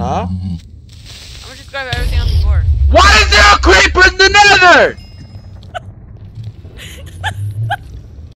Huh? I'm gonna just grab everything on the floor. Why is there a creeper